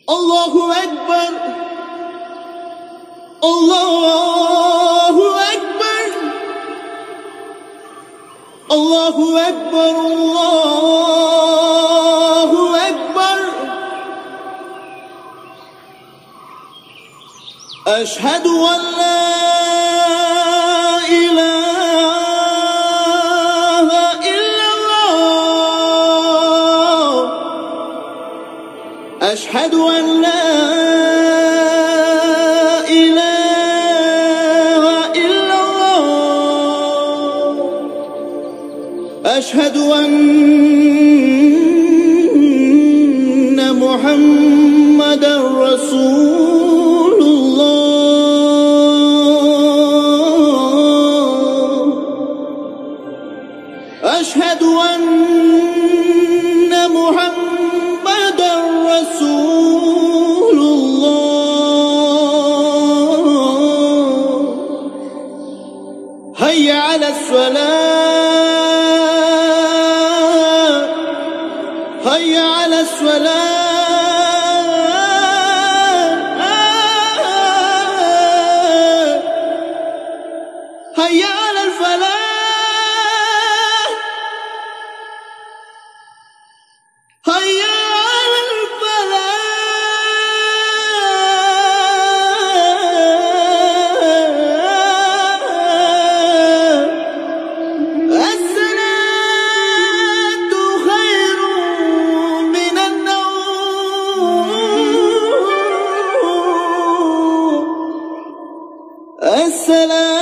Allahu Ekber, Allahu Ekber, Allahu Ekber, Allahu Ekber. Eşhedü en la ilahe illallah. Eşhedü en la أشهد أن محمدًا رسول الله. أشهد أن محمدًا رسول الله. هيا على الصلاة، هيا على الصلاة، هيا على الفلاح، هيا على الفلاح. الصلاة خير من النوم. السلام